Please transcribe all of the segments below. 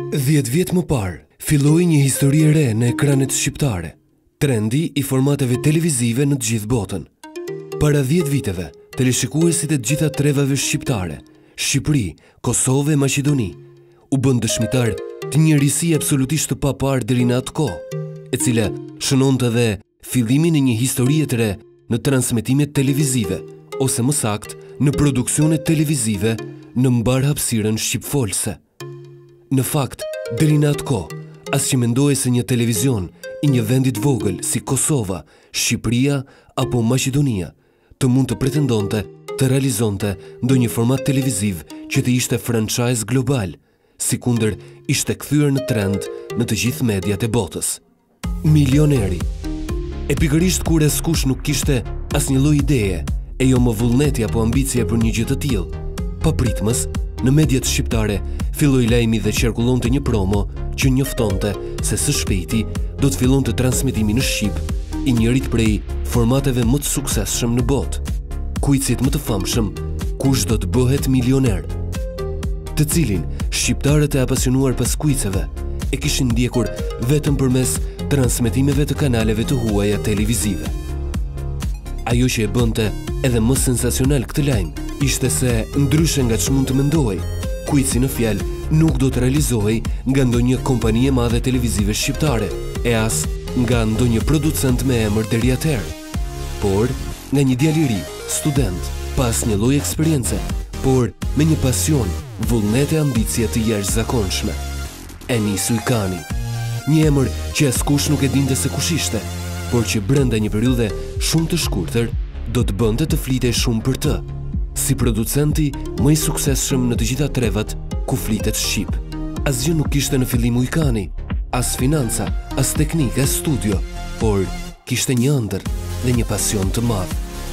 10 vjet më parë, filloi një histori e re në ekranet shqiptare, trendi i formateve televizive në të gjithë botën. Para 10 viteve, teleshikuesit e të gjitha trevave shqiptare, Shqipëri, Kosovë e Maqedoni, u bën dëshmitar të një risi absolutisht të paparë deri në atë kohë, e cila shënonte edhe fillimin e një historie të re në transmetimet televizive, ose më saktë, në produksionet televizive në mbar hapësirën shqipfolse. Në fakt, deri në atë kohë, as që mendohej se një televizion i një vendi të vogël si Kosova, Shqipëria apo Maqedonia të mund të pretendonte të realizonte ndonjë format televiziv që të ishte franchise global, sikundër ishte kthyer në trend në të gjithë mediat e botës. Milioneri. E pikërisht kur askush nuk kishte asnjë lloj ideje, e jo më vullneti apo ambicie për një gjë të tillë. Papritmës, në mediat shqiptare filloi lajmi dhe qarkullonte një promo që njoftonte se së shpejti do të fillonte transmetimi në Shqip i njërit prej formateve më të suksesshëm në botë, Kuicit më të famshëm, Kush do të bëhet milioner, të cilin shqiptarët e apasionuar pas kuiceve e kishin ndjekur vetëm përmes transmetimeve të kanaleve të huaja televizive. Ajo që e bënte edhe më sensacional këtë lajm ishte se, ndryshe nga që mund të mendoj, Kuici në fjalë nuk do të realizohej nga ndonjë kompani e madhe televizive shqiptare, e as nga ndonjë producent me emër deri atëherë, por nga një djalë i ri, student, pas një lloj eksperience, por me një pasion, vullnet e ambicie të jashtëzakonshme. Enis Ujkani, një emër që askush nuk e dinte se kush ishte, por që brenda një periudhe shumë të shkurtër do të bënte të flitej shumë për të, si producenti më i suksesshëm në të gjitha trevat ku flitet shqip. Asgjë nuk kishte në fillim Ujkani, as financa, as teknikë, as studio, por kishte një ëndër dhe një pasion të madh.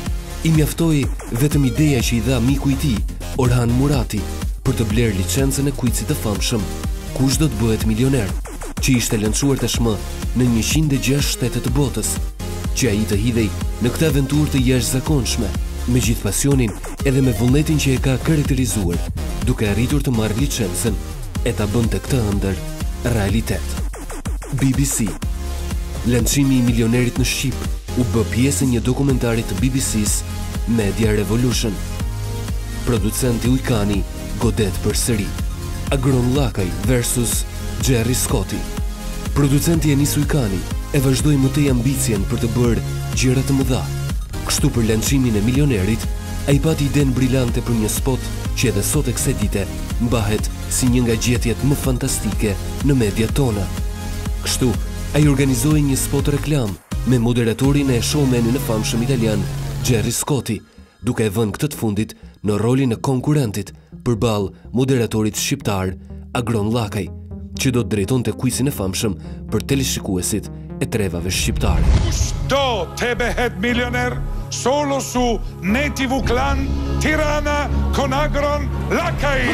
I mjaftoi vetëm ideja që i dha miku i tij, Orhan Murati, për të blerë licencën e kuicit të famshëm Kush do të bëhet milioner, që ishte lançuar tashmë në 106 shtete të botës, që ai të hidhej në këtë aventurë të jashtëzakonshme, me gjithë pasionin edhe me vullnetin që e ka karakterizuar, duke arritur të marrë licencën e ta bënte këtë ëndër realitet. BBC. Lançimi i milionerit në Shqip u bë pjesë e një dokumentarit të BBC-s, Media Revolution. Producenti Ujkani godet përsëri. Agron Llakaj versus Gerry Scotti. Producenti Enis Ujkani e vazhdoi më tej ambicien për të bërë gjëra të mëdha. Kështu për lançimin e milionerit, ai pati idenë brillante për një spot që edhe sot e kësaj dite mbahet si një nga gjetjet më fantastike në mediat tona. Kështu, ai organizoi një spot reklam me moderatorin e showmanin e famshëm italian Gerry Scotti, duke e vënë këtë të fundit në rolin e konkurentit përballë moderatorit shqiptar Agron Llakaj, që do të drejtonte kuicin e famshëm për teleshikuesit e trevave shqiptare. Kush do të bëhet milioner? Solo su NetTV Klan, Tirana, con Agron Llakaj.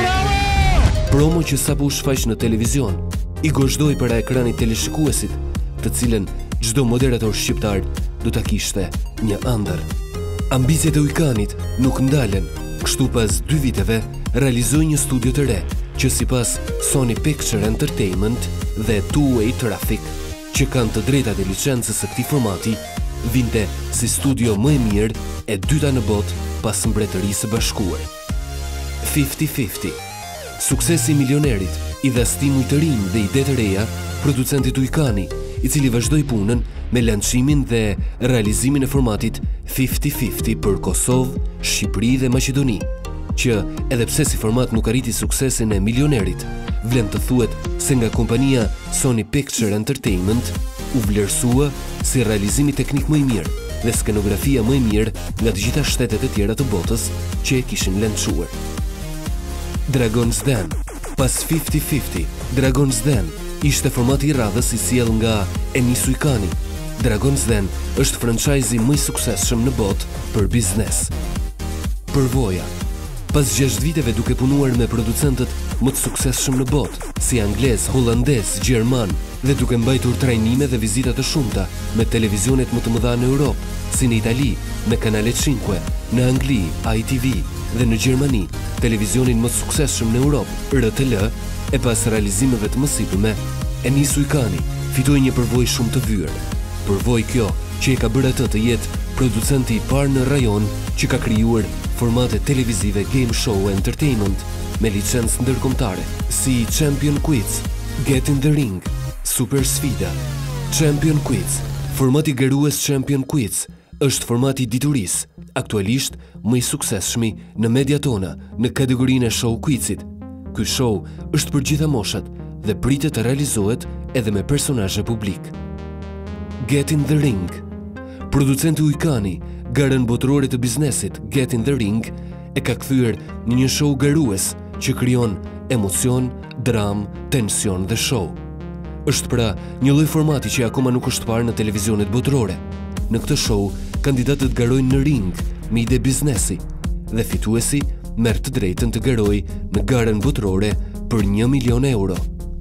Promo që sapo u shfaq në televizion, i gozhdoi para ekranit teleshikuesit, të cilën çdo moderator shqiptar do ta kishte një ëndër. Ambicet e Ujkanit nuk ndalen, kështu pas 2 viteve realizoi një studio të re, që sipas Sony Pictures Entertainment dhe Two-Way Traffic, që kanë të drejtat e licencës së këtij formati, vinte si studio më i mirë e dyta në botë pas Mbretërisë së Bashkuar. 50-50. Suksesi i milionerit i dha stimujt të rinj dhe ide të reja producentit Ujkani, i cili vazhdoi punën me lançimin dhe realizimin e formatit 50-50 për Kosovë, Shqipëri dhe Maqedoni, që edhe pse si format nuk arriti suksesin e milionerit, vlen të thuhet se nga kompania Sony Pictures Entertainment u vlerësua si realizimi teknik më i mirë dhe skenografia më e mirë nga të gjitha shtetet e tjera të botës që e kishin lançuar. Dragon's Den. Pas 50-50, Dragon's Den ishte formati i radhës i sjell nga Enis Ujkani. Dragon's Den është franchise më i suksesshëm në botë për biznes. Përvoja. Pas 6 viteve duke punuar me producentët më të suksesshëm në botë, si anglez, holandez, gjerman, dhe duke mbajtur trajnime dhe vizita të shumta me televizionet më të mëdha në Europë, si në Itali, me Canale 5, në Angli, ITV, dhe në Gjermani, televizionin më të suksesshëm në Europë, RTL, E pas realizimeve të mësipërme, Enisu Ikani fitoi një përvojë shumë të vyer. Përvojë kjo që e ka bërë atë të jetë producenti i parë në rajon që ka krijuar formate televizive game show e entertainment me licencë ndërkombëtare si Champion Quiz, Get in the Ring, Super Sfida. Champion Quiz, formati garues Champion Quiz, është formati i diturisë, aktualisht më i suksesshëm në mediat tona në kategorinë e show quizit. Ky show është për gjitha moshat dhe pritet të realizohet edhe me personazhe publik. Get in the Ring. Producenti Ujkani, garën botërore të biznesit Get in the Ring, e ka kthyer në një show garues që krijon emocion, dram, tension dhe show. Është pra një lloj formati që akoma nuk është parë në televizionet botërore. Në këtë show, kandidatët garojnë në ring me ide biznesi dhe fituesi merr të drejtën të garojë në garën botërore për 1 milion euro.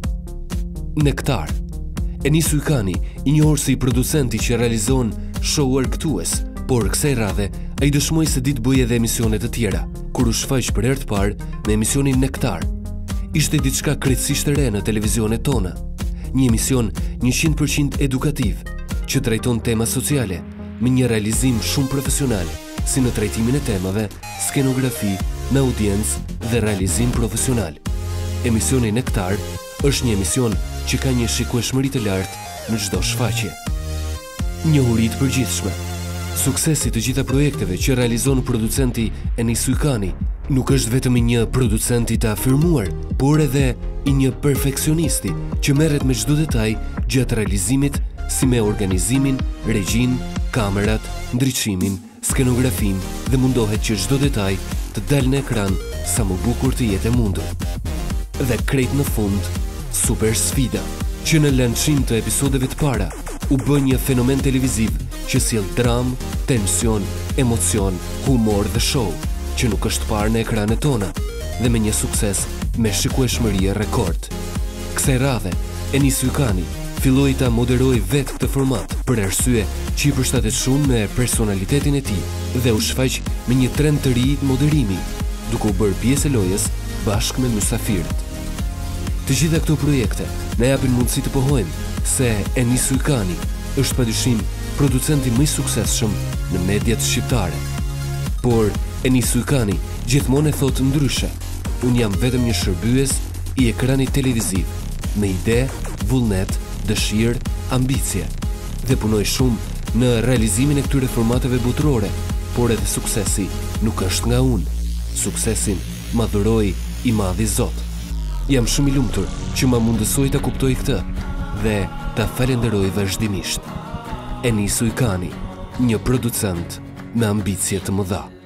Nektar. Enisu Ikani, i njohur si producenti që realizon show argëtues, por kësaj radhe ai dëshmoi se ditë bëj edhe emisione të tjera, kur u shfaq për herë të parë me emisionin Nektar. Ishte diçka krejtësisht e re në televizionet tona, një emision 100% edukativ që trajton tema sociale me një realizim shumë profesional, si në trajtimin e temave, skenografi, me audiencë dhe realizim profesional. Emisioni Nektar është një emision që ka një shikueshmëri të lartë në çdo shfaqje. Njohuri të përgjithshme. Suksesi të gjitha projekteve që realizon producenti Enisu Ikani nuk është vetëm i një producenti të afirmuar, por edhe i një perfekcionisti që merret me çdo detaj gjatë realizimit, si me organizimin, regjin, kamerat, ndriçimin, skenografin dhe mundohet që çdo detaj të dalë në ekran sa më bukur të jetë e mundur. Dhe krejt në fund, Super Sfida, që në lançim të episodeve të para u bë një fenomen televiziv që sjell dram, tension, emocion, humor dhe show, që nuk është parë në ekranet tona dhe me një sukses me shikueshmëri rekord. Kësaj radhe, Enisu Ikani filloi ta moderoj vetë këtë format për arsye që i përshtatet shumë me personalitetin e tij dhe u shfaq me një trend të ri moderimi, duke u bërë pjesë e lojës bashkë me mysafirët. Të gjitha këto projekte na japin mundësi të pohojmë se Enisu Ikani është padyshim producenti më i suksesshëm në mediat shqiptare. Por Enisu Ikani gjithmonë e thotë ndryshe: unë jam vetëm një shërbyes i ekranit televiziv, me ide, vullnet, dëshirë, ambicie, dhe punoj shumë në realizimin e këtyre formateve botërore, por edhe suksesi nuk është nga unë. Suksesin ma dhuroi i madhi Zot. Jam shumë i lumtur që ma mundësoj ta kuptoj këtë dhe ta falenderoj vazhdimisht. Enisu Ikani, një producent me ambicie të mëdha.